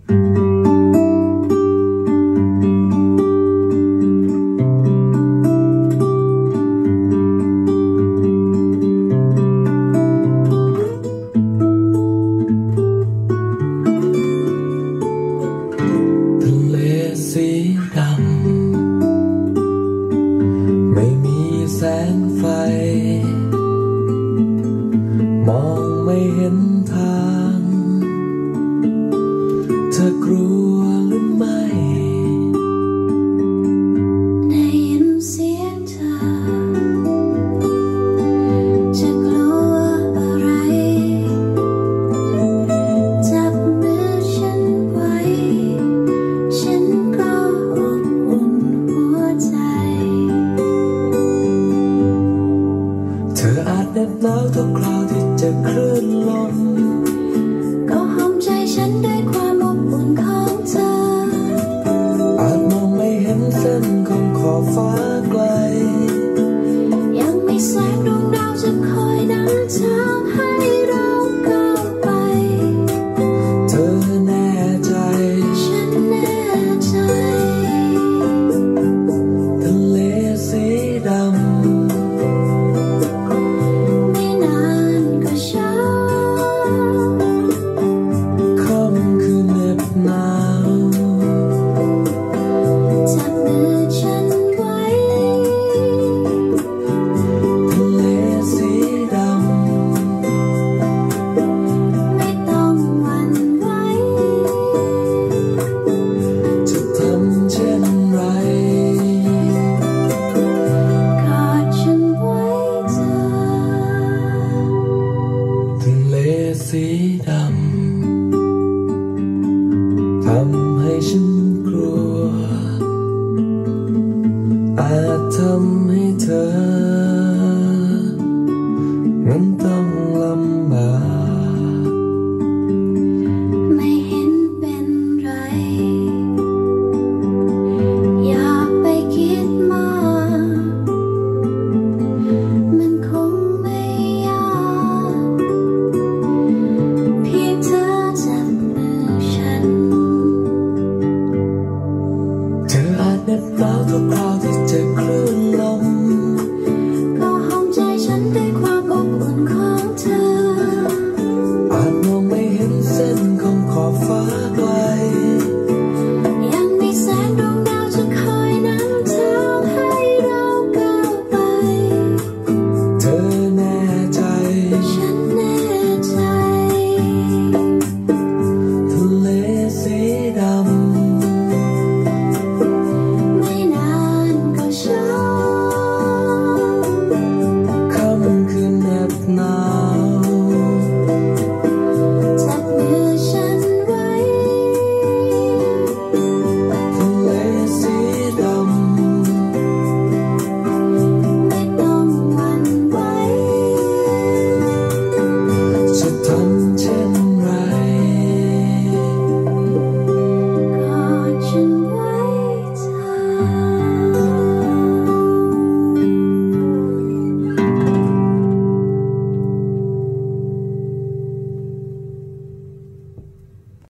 สีดำไม่มีแสงไฟมองไม่เห็นทางเธอกลัวหรือไม่ได้ยินเสียงเธอจะกลัวอะไรจับมือฉันไว้ฉันก็อบอุ่นหัวใจเธออาจเหน็บหนาวทุกคราวที่เจอคลื่นลมก็ห้อมใจฉันด้วยความอบอุ่นของเธออาจมองไม่เห็นเส้นของขอบฟ้าไกลยังมีแสงดวงดาวจะคอยนำทางให้เราก้าวไปเธอแน่ใจฉันแน่ใจทะเลสีดำไม่นานก็เช้าค่ำคืนเหน็บหนาวจับมือฉันไว้ทะเลสีดำไม่ต้องหวั่นไหวจะทำเช่นไรกอดฉันไว้เธอทะเลสีดำทำให้ฉันกลัวอาจทำให้เธอนั้นต้อง